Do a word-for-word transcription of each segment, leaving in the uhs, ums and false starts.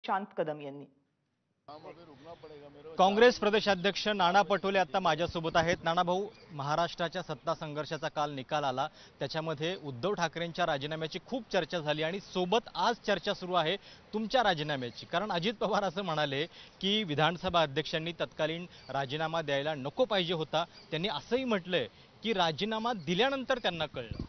शांत कदम यांनी. काँग्रेस प्रदेशाध्यक्ष नाना पटोले आता माझ्यासोबत आहेत. नाना भाऊ, महाराष्ट्राच्या सत्ता संघर्षाचा काल निकाल आला, त्याच्यामध्ये उद्धव ठाकरेंच्या राजीनाम्याची खूप चर्चा झाली आणि सोबत आज चर्चा सुरू आहे तुमच्या राजीनाम्याची. कारण अजित पवार असं म्हणाले की विधानसभा अध्यक्षांनी तत्कालीन राजीनामा द्यायला नको पाहिजे होता. त्यांनी असंही म्हटलंय की राजीनामा दिल्यानंतर त्यांना कळलं.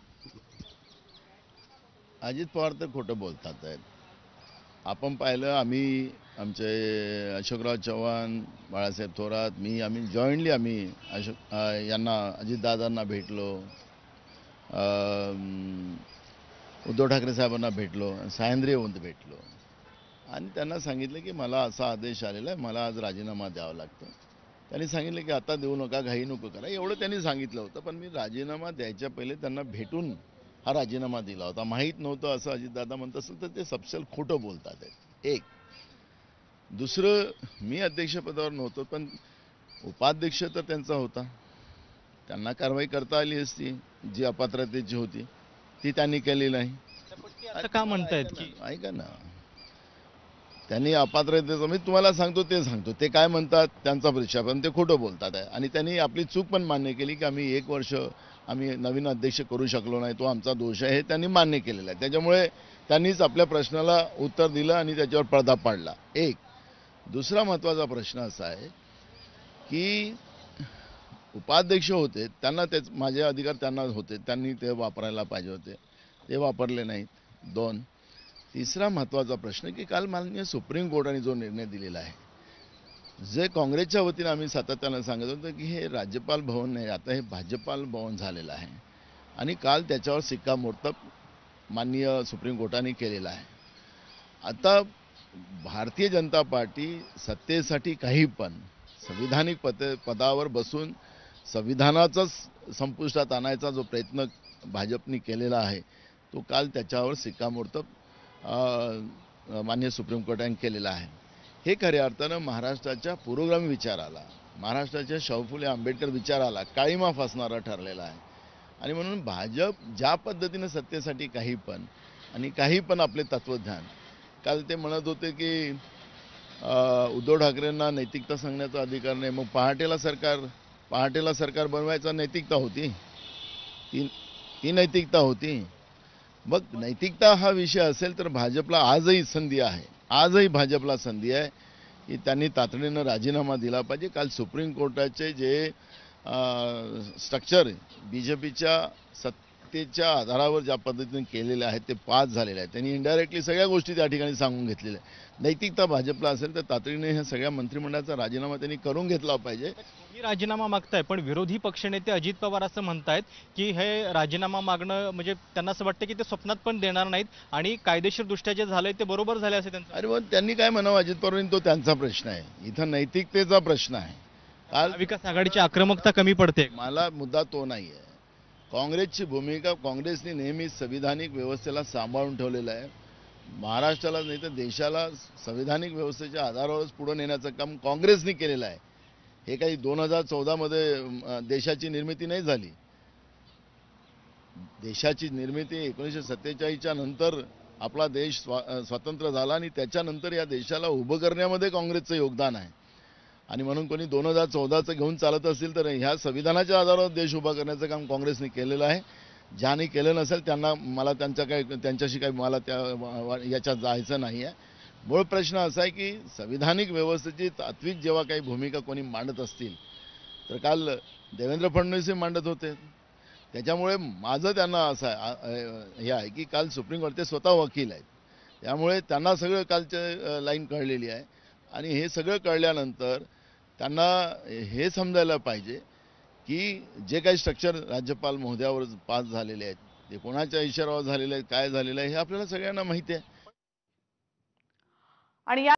अजित पवार तर खोटं बोलतात आहेत. आपण पाहिलं, आम्ही आमचे अशोकराव चव्हाण, बाळासाहेब थोरात, मी आम्ही जॉईंटली आम्ही अशोक यांना अजितदादांना भेटलो, उद्धव ठाकरे साहेबांना भेटलो, सह्याद्री येऊन भेटलो आणि त्यांना सांगितलं की मला असा आदेश आलेला आहे, मला आज राजीनामा द्यावा लागतो. त्यांनी सांगितलं की आता देऊ नका, घाई नको करा, एवढं त्यांनी सांगितलं होतं. पण मी राजीनामा द्यायच्या पहिले त्यांना भेटून हा राजीनामा दिला होता. माहीत नव्हतं असं अजितदादा म्हणत असेल तर ते सपशेल खोटं बोलतात आहेत. एक दुसरं, मी अध्यक्षपदावर नव्हतो, पण उपाध्यक्ष तर त्यांचा होता, त्यांना कारवाई करता आली असती. जी अपात्रतेची होती ती त्यांनी केली नाही. असं का म्हणतायत की ऐका ना, त्यांनी अपात्रतेचं मी तुम्हाला सांगतो ते सांगतो ते काय म्हणतात त्यांचा परिचय, पण ते खोटं बोलतात आहे. आणि त्यांनी आपली चूक पण मान्य केली की आम्ही एक वर्ष आम्ही नवीन अध्यक्ष करू शकलो नाही, तो आमचा दोष आहे, हे त्यांनी मान्य केलेलं आहे. त्याच्यामुळे त्यांनीच आपल्या प्रश्नाला उत्तर दिलं आणि त्याच्यावर पडदा पाडला. एक दुसरा महत्त्वाचा प्रश्न असा आहे की उपाध्यक्ष होते, त्यांना तेच माझे अधिकार त्यांना होते, त्यांनी ते वापरायला पाहिजे होते, ते वापरले नाहीत. दोन तिसरा महत्त्वाचा प्रश्न की काल माननीय सुप्रीम कोर्टाने जो निर्णय दिलेला आहे, जे काँग्रेसच्या वतीने आम्ही सातत्यानं सांगत होतो की हे राज्यपाल भवन नाही, आता हे भाजपाल भवन झालेलं आहे आणि काल त्याच्यावर शिक्कामोर्तब माननीय सुप्रीम कोर्टाने केलेला आहे. आता भारतीय जनता पार्टी सत्तेसाठी काही पण संविधानिक पद पदावर बसून संविधानाचाच संपुष्टात आणायचा जो प्रयत्न भाजपने केलेला आहे, तो काल त्याच्यावर शिक्कामोर्तब माननीय सुप्रीम कोर्टाने केलेला आहे. हे खऱ्या अर्थानं महाराष्ट्राच्या पुरोगामी विचाराला, महाराष्ट्राच्या शाहू फुले आंबेडकर विचाराला काळीमा फासणारा ठरलेला आहे. आणि म्हणून भाजप ज्या पद्धतीनं सत्तेसाठी काही पण आणि काही पण आपले तत्वज्ञान, काल ते म्हणत होते की उद्धव ठाकरेंना नैतिकता सांगण्याचा अधिकार नाही, मग पहाटेला सरकार पहाटेला सरकार बनवायचा नैतिकता होती, ती ती नैतिकता होती. मग नैतिकता हा विषय असेल तर भाजपला आजही संधी आहे, आजही भाजपला संधी आहे की त्यांनी तातडीनं राजीनामा दिला पाहिजे. काल सुप्रीम कोर्टाचे जे स्ट्रक्चर बी जे पीच्या सत्तेच्या आधारावर ज्या पद्धतीने केलेले आहेत ते पास झालेले आहेत. त्यांनी इनडायरेक्टली सगळ्या गोष्टी त्या ठिकाणी सांगून घेतलेल्या आहेत. नैतिकता भाजपला असेल तर तातडीने ह्या सगळ्या मंत्रिमंडळाचा राजीनामा त्यांनी करून घेतला पाहिजे. तुम्ही राजीनामा मागताय, पण विरोधी पक्षनेते अजित पवार असं म्हणतायत की हे राजीनामा मागणं म्हणजे त्यांना असं वाटतं की ते स्वप्नात पण देणार नाहीत आणि कायदेशीर दृष्ट्या जे झालंय ते बरोबर झाले असे त्यांचं. अरे मग त्यांनी काय म्हणावं अजित पवारांनी, तो त्यांचा प्रश्न आहे. इथं नैतिकतेचा प्रश्न आहे. काल विकास आघाडीची आक्रमकता कमी पडते. मला मुद्दा तो नाही आहे. काँग्रेसची भूमिका, काँग्रेसने नेहमी संविधानिक व्यवस्थेला सांभाळून ठेवलेलं आहे. महाराष्ट्राला नाही तर देशाला संविधानिक व्यवस्थेच्या आधारावरच पुढे नेण्याचं काम काँग्रेसने केलेलं आहे. हे काही दोन हजार चौदामध्ये देशाची निर्मिती नाही झाली. देशाची निर्मिती एकोणीसशे सत्तेचाळीसच्या नंतर आपला देश स्वा स्वतंत्र झाला आणि त्याच्यानंतर या देशाला उभं करण्यामध्ये काँग्रेसचं योगदान आहे. आणि म्हणून कोणी दोन हजार चौदाचं घेऊन चालत असेल तर ह्या संविधानाच्या आधारावर देश उभा करण्याचं काम काँग्रेसने केलेलं आहे. ज्याने केलं नसेल त्यांना मला त्यांच्या काही त्यांच्याशी काही मला त्या याच्यात जायचं नाही आहे. मूळ प्रश्न असा आहे की संविधानिक व्यवस्थेची तात्विक जेव्हा काही भूमिका कोणी मांडत असतील तर काल देवेंद्र फडणवीस मांडत होते. त्याच्यामुळे माझं त्यांना असं हे आहे की काल सुप्रीम कोर्ट, ते स्वतः वकील आहेत, त्यामुळे त्यांना सगळं कालचं लाईन कळलेली आहे. आणि हे सगळं कळल्यानंतर त्यांना हे समजायला पाहिजे की जे काही स्ट्रक्चर राज्यपाल महोदयावर पास झालेले आहेत ते कोणाच्या इशाऱ्यावर झालेले आहेत, काय झालेलं आहे हे आपल्याला सगळ्यांना माहिती आहे. आणि